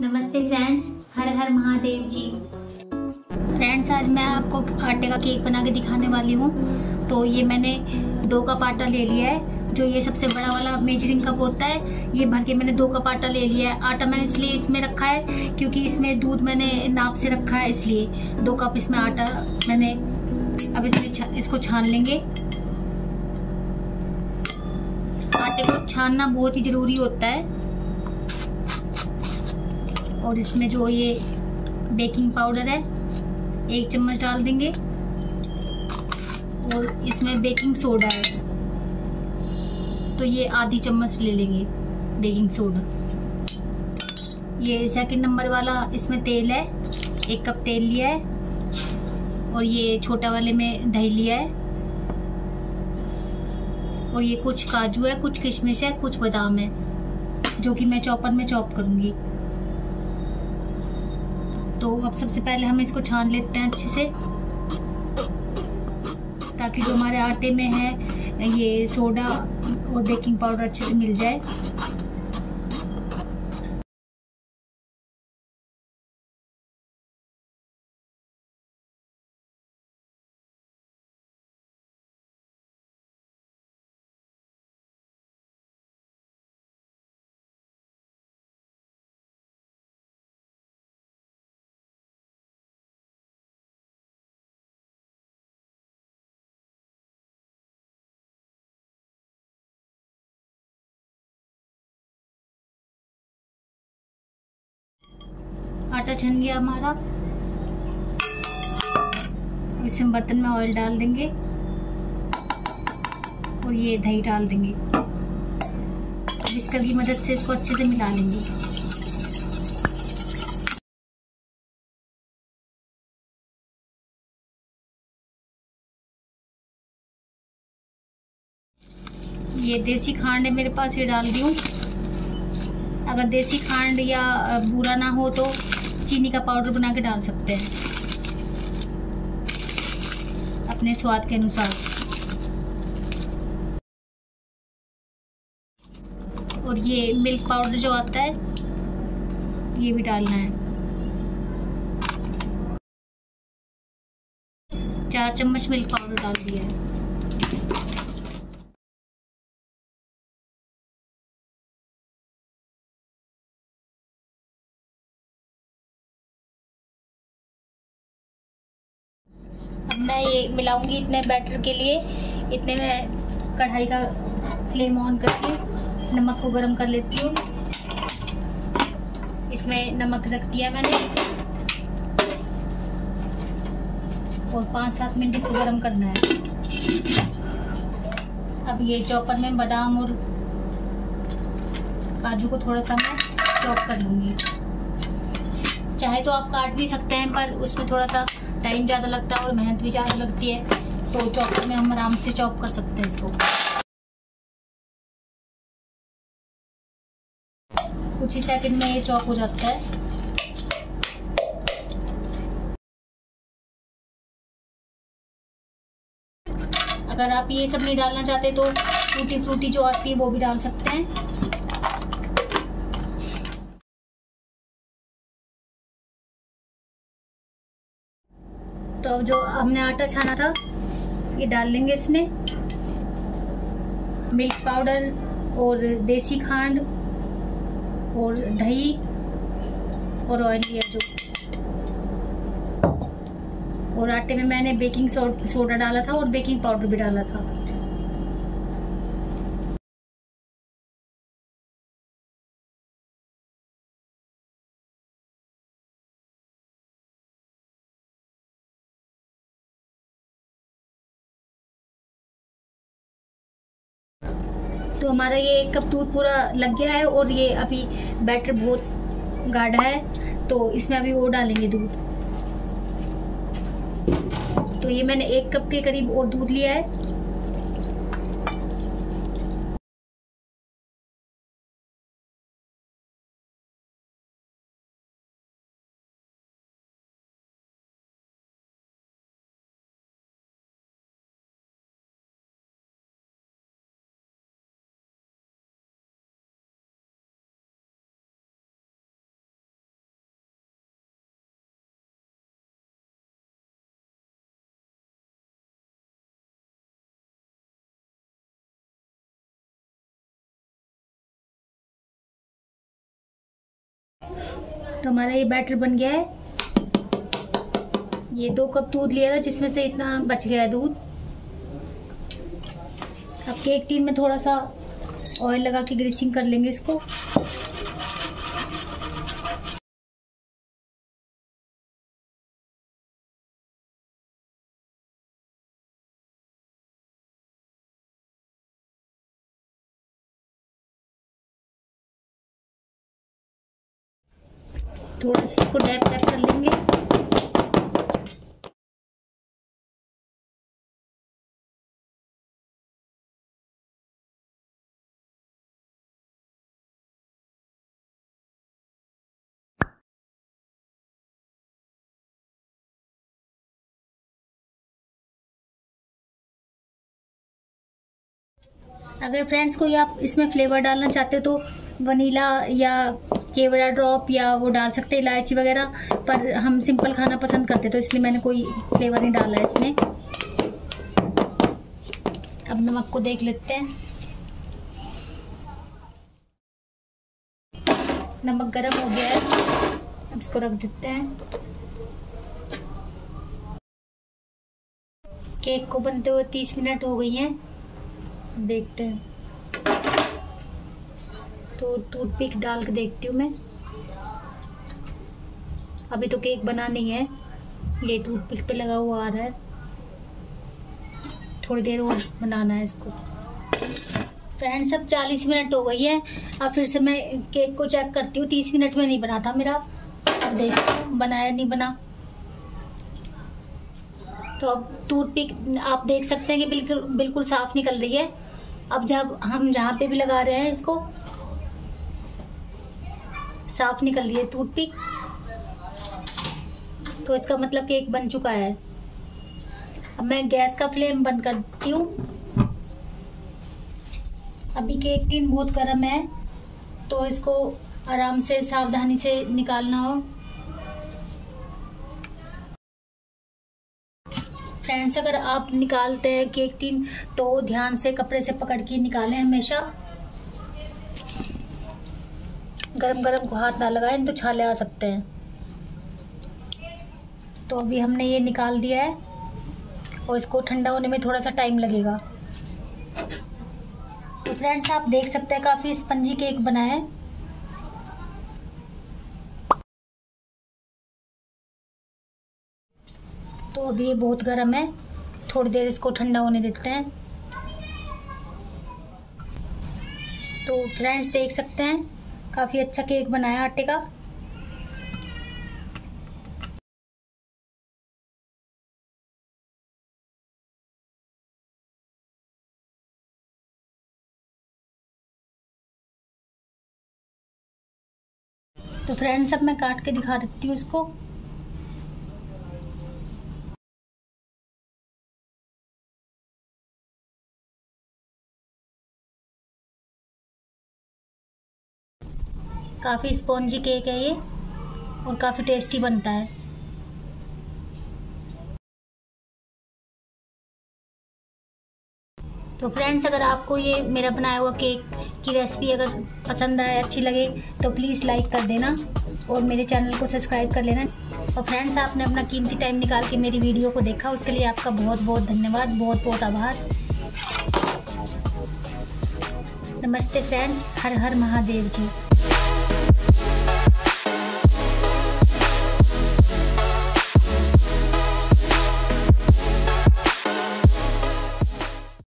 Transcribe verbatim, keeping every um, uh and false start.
नमस्ते फ्रेंड्स, हर हर महादेव जी। फ्रेंड्स, आज मैं आपको आटे का केक बना के दिखाने वाली हूँ। तो ये मैंने दो कप आटा ले लिया है। जो ये सबसे बड़ा वाला मेजरिंग कप होता है, ये भर के मैंने दो कप आटा ले लिया है। आटा मैंने इसलिए इसमें रखा है क्योंकि इसमें दूध मैंने नाप से रखा है, इसलिए दो कप इसमें आटा मैंने। अब इसमें छा, इसको छान लेंगे। आटे को छानना बहुत ही जरूरी होता है। और इसमें जो ये बेकिंग पाउडर है, एक चम्मच डाल देंगे। और इसमें बेकिंग सोडा है, तो ये आधी चम्मच ले लेंगे बेकिंग सोडा। ये सेकंड नंबर वाला इसमें तेल है, एक कप तेल लिया है। और ये छोटा वाले में दही लिया है। और ये कुछ काजू है, कुछ किशमिश है, कुछ बादाम है, जो कि मैं चॉपर में चॉप करूंगी। तो अब सबसे पहले हम इसको छान लेते हैं अच्छे से, ताकि जो हमारे आटे में है ये सोडा और बेकिंग पाउडर अच्छे से मिल जाए। आटा छन गया हमारा। इसमें बर्तन में ऑयल डाल देंगे और ये दही डाल देंगे। विस्कर की मदद से इसको अच्छे से मिला लेंगे। ये देसी खांड है मेरे पास, ये डाल दी हूँ। अगर देसी खांड या बूरा ना हो तो चीनी का पाउडर बना के डाल सकते हैं अपने स्वाद के अनुसार। और ये मिल्क पाउडर जो आता है, ये भी डालना है। चार चम्मच मिल्क पाउडर डाल दिया है। अब मैं ये मिलाऊंगी इतने बैटर के लिए। इतने में कढ़ाई का फ्लेम ऑन करके नमक को गरम कर लेती हूँ। इसमें नमक रख दिया मैंने और पाँच सात मिनट इसको गरम करना है। अब ये चॉपर में बादाम और काजू को थोड़ा सा मैं चॉप कर लूँगी। चाहे तो आप काट भी सकते हैं, पर उसमें थोड़ा सा टाइम ज़्यादा लगता है और मेहनत भी ज़्यादा लगती है। तो चॉपर में हम आराम से चॉप कर सकते हैं इसको। कुछ ही सेकंड में ये चॉप हो जाता है। अगर आप ये सब नहीं डालना चाहते तो टूटी फ्रूटी जो आती है वो भी डाल सकते हैं। तो जो हमने आटा छाना था ये डाल लेंगे इसमें। मिल्क पाउडर और देसी खांड और दही और ऑयल लिया जो। और आटे में मैंने बेकिंग सोडा डाला था और बेकिंग पाउडर भी डाला था। तो हमारा ये एक कप दूध पूरा लग गया है और ये अभी बैटर बहुत गाढ़ा है, तो इसमें अभी वो डालेंगे दूध। तो ये मैंने एक कप के करीब और दूध लिया है। तो हमारा ये बैटर बन गया है। ये दो कप दूध लिया था जिसमें से इतना बच गया है दूध। अब केक टिन में थोड़ा सा ऑयल लगा के ग्रीसिंग कर लेंगे इसको। थोड़ा सा इसको डैप डैप कर लेंगे। अगर फ्रेंड्स कोई आप इसमें फ्लेवर डालना चाहते हो तो वनीला या केवड़ा ड्रॉप या वो डाल सकते हैं, इलायची वगैरह, पर हम सिंपल खाना पसंद करते तो इसलिए मैंने कोई फ्लेवर नहीं डाला है इसमें। अब नमक को देख लेते हैं। नमक गरम हो गया है, अब इसको रख देते हैं। केक को बनते हुए तीस मिनट हो गई हैं, देखते हैं। तो टूथपिक डाल के देखती हूँ मैं। अभी तो केक बना नहीं है, ये टूथपिक पे लगा हुआ आ रहा है। थोड़ी देर और बनाना है इसको। फ्रेंड्स अब चालीस मिनट हो गई है। अब फिर से मैं केक को चेक करती हूँ। तीस मिनट में नहीं बना था मेरा, अब देखती हूँ बनाया नहीं बना। तो अब टूथपिक आप देख सकते हैं कि बिल्कुल बिल्कुल साफ निकल रही है। अब जब हम जहाँ पे भी लगा रहे हैं इसको साफ निकल रही है टूथपिक, तो इसका मतलब केक बन चुका है। अब मैं गैस का फ्लेम बंद करती हूँ। अभी केक टिन बहुत गर्म है तो इसको आराम से सावधानी से निकालना हो। फ्रेंड्स अगर आप निकालते हैं केक टिन तो ध्यान से कपड़े से पकड़ के निकालें हमेशा। गरम गरम को हाथ ना लगाएं तो छाले आ सकते हैं। तो अभी हमने ये निकाल दिया है और इसको ठंडा होने में थोड़ा सा टाइम लगेगा। तो फ्रेंड्स आप देख सकते हैं काफ़ी स्पंजी केक बना है। तो अभी ये बहुत गर्म है, थोड़ी देर इसको ठंडा होने देते हैं। तो फ्रेंड्स देख सकते हैं काफ़ी अच्छा केक बना है आटे का। तो फ्रेंड्स अब मैं काट के दिखा देती हूँ इसको। काफ़ी स्पॉन्जी केक है ये और काफ़ी टेस्टी बनता है। तो फ्रेंड्स अगर आपको ये मेरा बनाया हुआ केक की रेसिपी अगर पसंद आए, अच्छी लगे तो प्लीज़ लाइक कर देना और मेरे चैनल को सब्सक्राइब कर लेना। और फ्रेंड्स आपने अपना कीमती टाइम निकाल के मेरी वीडियो को देखा, उसके लिए आपका बहुत बहुत धन्यवाद, बहुत बहुत आभार। नमस्ते फ्रेंड्स, हर हर महादेव जी।